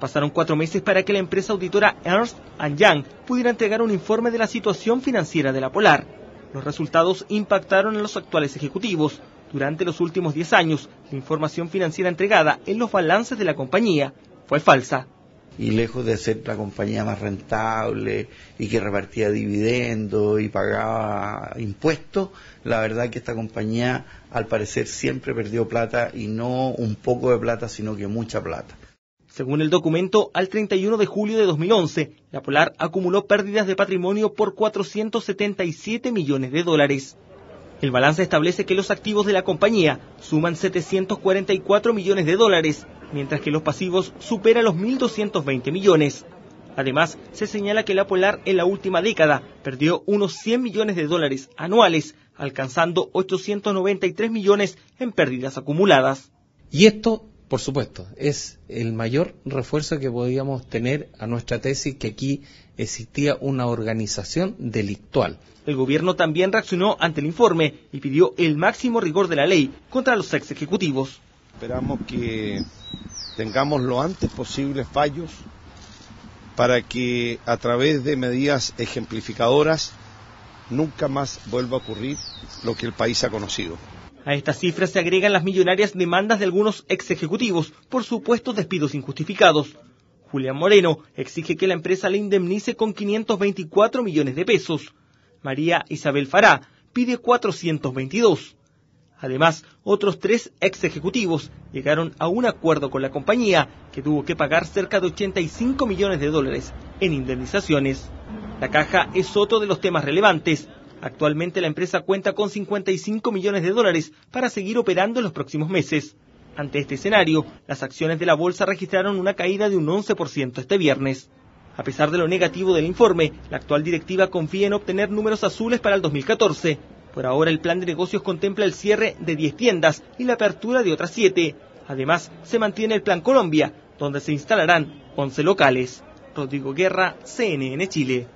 Pasaron 4 meses para que la empresa auditora Ernst & Young pudiera entregar un informe de la situación financiera de la Polar. Los resultados impactaron a los actuales ejecutivos. Durante los últimos 10 años, la información financiera entregada en los balances de la compañía fue falsa. Y lejos de ser la compañía más rentable y que repartía dividendos y pagaba impuestos, la verdad que esta compañía al parecer siempre perdió plata, y no un poco de plata, sino que mucha plata. Según el documento, al 31 de julio de 2011, la Polar acumuló pérdidas de patrimonio por 477 millones de dólares. El balance establece que los activos de la compañía suman 744 millones de dólares, mientras que los pasivos superan los 1.220 millones. Además, se señala que la Polar en la última década perdió unos 100 millones de dólares anuales, alcanzando 893 millones en pérdidas acumuladas. Y esto, por supuesto, es el mayor refuerzo que podíamos tener a nuestra tesis, que aquí existía una organización delictual. El gobierno también reaccionó ante el informe y pidió el máximo rigor de la ley contra los ex ejecutivos. Esperamos que tengamos lo antes posible fallos para que a través de medidas ejemplificadoras nunca más vuelva a ocurrir lo que el país ha conocido. A estas cifras se agregan las millonarias demandas de algunos ex ejecutivos por supuestos despidos injustificados. Julián Moreno exige que la empresa le indemnice con 524 millones de pesos. María Isabel Fará pide 422. Además, otros 3 ex ejecutivos llegaron a un acuerdo con la compañía, que tuvo que pagar cerca de 85 millones de dólares en indemnizaciones. La caja es otro de los temas relevantes. Actualmente la empresa cuenta con 55 millones de dólares para seguir operando en los próximos meses. Ante este escenario, las acciones de la bolsa registraron una caída de un 11% este viernes. A pesar de lo negativo del informe, la actual directiva confía en obtener números azules para el 2014. Por ahora el plan de negocios contempla el cierre de 10 tiendas y la apertura de otras 7. Además, se mantiene el Plan Colombia, donde se instalarán 11 locales. Rodrigo Guerra, CNN Chile.